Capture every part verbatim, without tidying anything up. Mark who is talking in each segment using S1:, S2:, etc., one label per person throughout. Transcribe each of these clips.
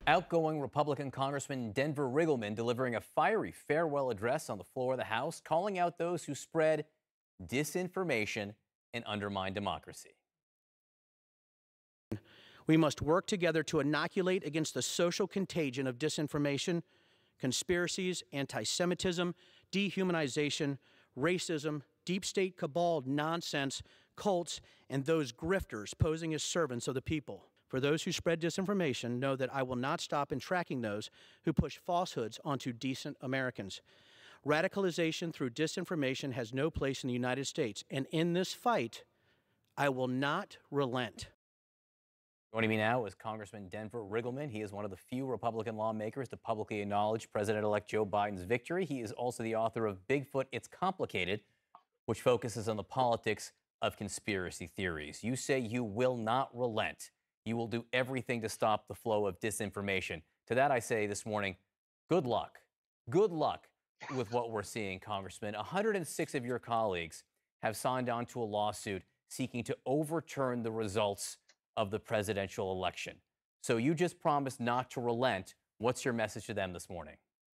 S1: Outgoing Republican Congressman Denver Riggleman delivering a fiery farewell address on the floor of the House, calling out those who spread disinformation and undermine democracy.
S2: We must work together to inoculate against the social contagion of disinformation, conspiracies, anti-Semitism, dehumanization, racism, deep state cabal nonsense, cults, and those grifters posing as servants of the people. For those who spread disinformation, know that I will not stop in tracking those who push falsehoods onto decent Americans. Radicalization through disinformation has no place in the United States, and in this fight, I will not relent.
S1: Joining me now is Congressman Denver Riggleman. He is one of the few Republican lawmakers to publicly acknowledge President-elect Joe Biden's victory. He is also the author of Bigfoot, It's Complicated, which focuses on the politics of conspiracy theories. You say you will not relent. You will do everything to stop the flow of disinformation. To that I say this morning, good luck. Good luck with what we're seeing, Congressman. one hundred six of your colleagues have signed on to a lawsuit seeking to overturn the results of the presidential election. So you just promised not to relent. What's your message to them this morning?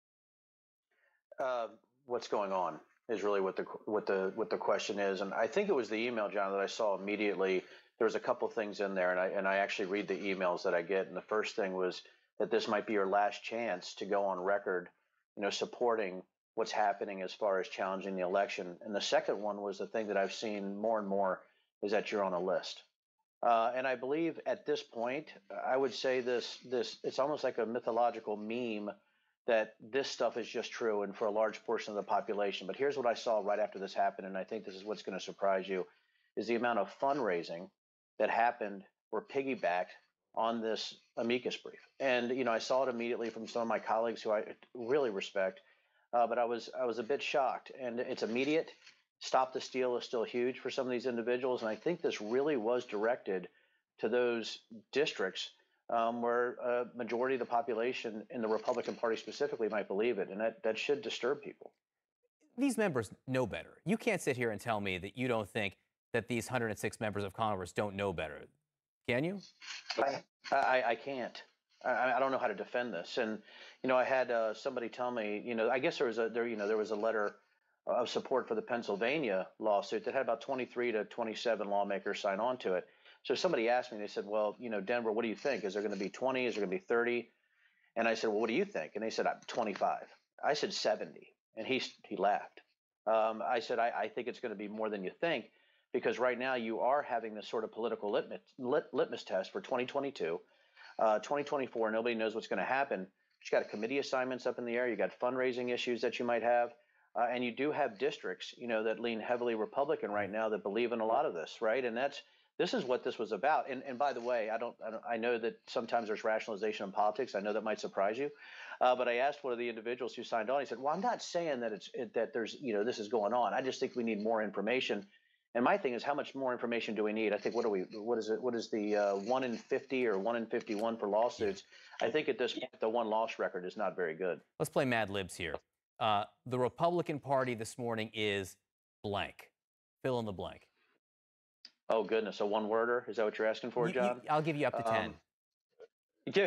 S3: Uh, what's going on is really what the what the what the question is, and I think it was the email, John, that I saw immediately. There was a couple things in there, and I and I actually read the emails that I get. And the first thing was that this might be your last chance to go on record, you know, supporting what's happening as far as challenging the election. And the second one was the thing that I've seen more and more is that you're on a list. Uh, and I believe at this point, I would say this this it's almost like a mythological meme that this stuff is just true and for a large portion of the population. But here's what I saw right after this happened, and I think this is what's going to surprise you, is the amount of fundraising that happened or piggybacked on this amicus brief. And, you know, I saw it immediately from some of my colleagues who I really respect, uh, but I was I was a bit shocked. And it's immediate. Stop the steal is still huge for some of these individuals. And I think this really was directed to those districts um, where a majority of the population in the Republican Party specifically might believe it. And that, that should disturb people.
S1: These members know better. You can't sit here and tell me that you don't think that these one hundred six members of Congress don't know better. Can you?
S3: I, I, I can't. I, I don't know how to defend this. And, you know, I had uh, somebody tell me, you know, I guess there was a there, you know, there was a letter of support for the Pennsylvania lawsuit that had about twenty-three to twenty-seven lawmakers sign on to it. So somebody asked me, they said, well, you know, Denver, what do you think? Is there going to be twenty? Is there going to be thirty? And I said, well, what do you think? And they said, I'm twenty-five. I said seventy. And he, he laughed. Um, I said, I, I think it's going to be more than you think. Because right now you are having this sort of political litmus, lit, litmus test for twenty twenty-two. Uh, twenty twenty-four, nobody knows what's going to happen. You've got committee assignments up in the air. You got fundraising issues that you might have. Uh, and you do have districts, you know, that lean heavily Republican right now that believe in a lot of this, right? And that's this is what this was about. And and by the way, I don't I, don't, I know that sometimes there's rationalization in politics. I know that might surprise you. Uh, but I asked one of the individuals who signed on. He said, well, I'm not saying that it's it, that there's, you know, this is going on. I just think we need more information. And my thing is, how much more information do we need? I think, what do we, what is it, what is the uh, one in fifty or one in fifty-one for lawsuits? I think at this point, the one loss record is not very good.
S1: Let's play Mad Libs here. Uh, the Republican Party this morning is blank. Fill in the blank.
S3: Oh, goodness. A one-worder? Is that what you're asking for,
S1: You-
S3: John?
S1: you- I'll give you up to ten.
S3: Um, yeah.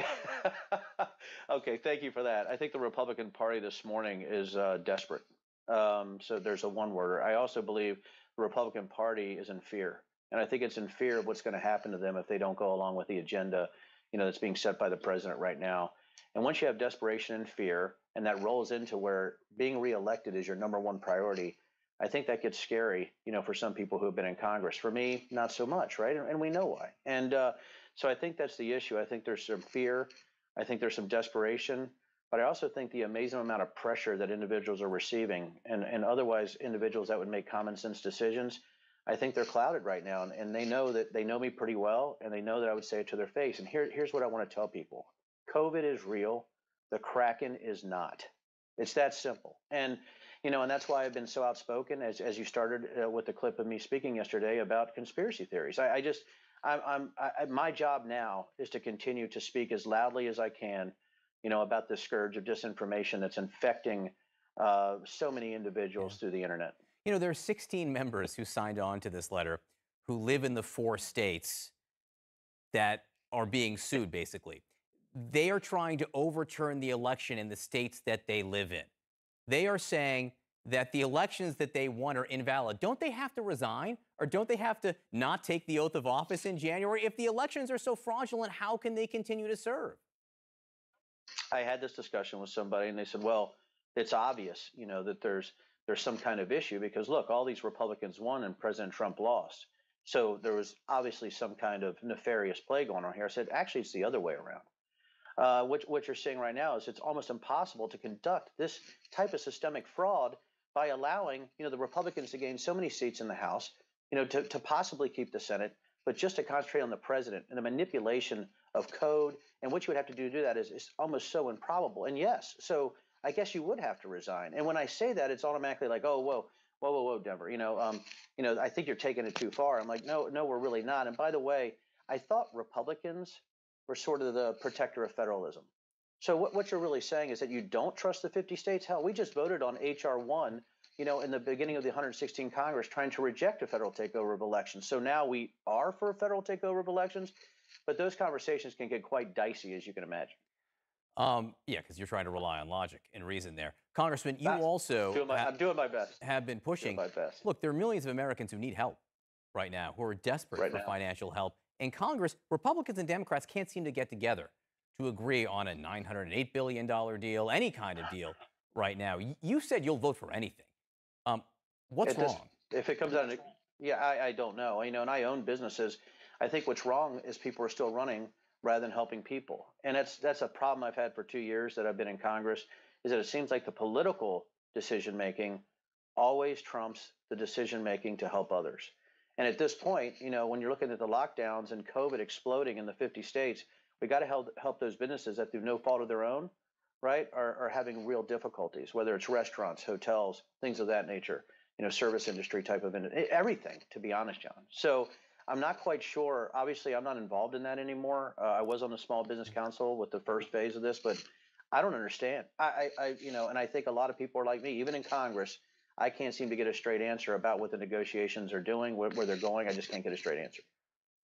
S3: Okay, thank you for that. I think the Republican Party this morning is uh, desperate. Um, so there's a one-worder. I also believe the Republican Party is in fear. And I think it's in fear of what's going to happen to them if they don't go along with the agenda, you know, that's being set by the president right now. And once you have desperation and fear, and that rolls into where being reelected is your number one priority, I think that gets scary, you know, for some people who have been in Congress. For me, not so much, right? And, and we know why. And uh, so I think that's the issue. I think there's some fear. I think there's some desperation. But I also think the amazing amount of pressure that individuals are receiving, and, and otherwise individuals that would make common sense decisions, I think they're clouded right now. And, and they know that they know me pretty well, and they know that I would say it to their face. And here, here's what I want to tell people. COVID is real. The Kraken is not. It's that simple. And, you know, and that's why I've been so outspoken, as, as you started uh, with the clip of me speaking yesterday about conspiracy theories. I, I just, I'm, I'm I, my job now is to continue to speak as loudly as I can, you know, about the scourge of disinformation that's infecting uh, so many individuals yeah. through the internet.
S1: You know, there are sixteen members who signed on to this letter who live in the four states that are being sued, basically. they are trying to overturn the election in the states that they live in. They are saying that the elections that they won are invalid. Don't they have to resign, or don't they have to not take the oath of office in January? If the elections are so fraudulent, how can they continue to serve?
S3: I had this discussion with somebody, and they said, "Well, it's obvious, you know, that there's there's some kind of issue because look, all these Republicans won and President Trump lost. So there was obviously some kind of nefarious play going on here." I said, "Actually, it's the other way around. Uh, what what you're seeing right now is it's almost impossible to conduct this type of systemic fraud by allowing, you know, the Republicans to gain so many seats in the House, you know, to, to possibly keep the Senate, but just to concentrate on the president and the manipulation of code. And what you would have to do to do that is, is almost so improbable. And yes, so I guess you would have to resign. And when I say that, it's automatically like, oh, whoa, whoa, whoa, whoa, Denver, you know, um, you know, I think you're taking it too far. I'm like, no, no, we're really not. And by the way, I thought Republicans were sort of the protector of federalism. So what, what you're really saying is that you don't trust the fifty states? Hell, we just voted on H R one, you know, in the beginning of the one hundred sixteenth Congress trying to reject a federal takeover of elections. So now we are for a federal takeover of elections, but those conversations can get quite dicey, as you can imagine.
S1: Um, yeah, because you're trying to rely on logic and reason there. Congressman, you
S3: That's,
S1: also
S3: doing my,
S1: ha-
S3: I'm doing my best.
S1: have been
S3: Doing
S1: pushing.
S3: my best
S1: Look, there are millions of Americans who need help right now, who are desperate
S3: right
S1: for
S3: now.
S1: financial help. In Congress, Republicans and Democrats can't seem to get together to agree on a nine hundred eight billion dollars deal, any kind of deal right now. Y- You said you'll vote for anything. Um, what's
S3: It does,
S1: wrong?
S3: if it comes down to, yeah, I, I don't know. You know, and I own businesses. I think what's wrong is people are still running rather than helping people, and that's that's a problem I've had for two years that I've been in Congress. Is that it seems like the political decision making always trumps the decision making to help others. And at this point, you know, when you're looking at the lockdowns and COVID exploding in the fifty states, we got to help help those businesses that through no fault of their own, right, are, are having real difficulties, whether it's restaurants, hotels, things of that nature, you know, service industry type of industry, everything, to be honest, John. So I'm not quite sure. Obviously, I'm not involved in that anymore. Uh, I was on the Small Business Council with the first phase of this, but I don't understand. I, I, I, you know, and I think a lot of people are like me, even in Congress. I can't seem to get a straight answer about what the negotiations are doing, where, where they're going. I just can't get a straight answer.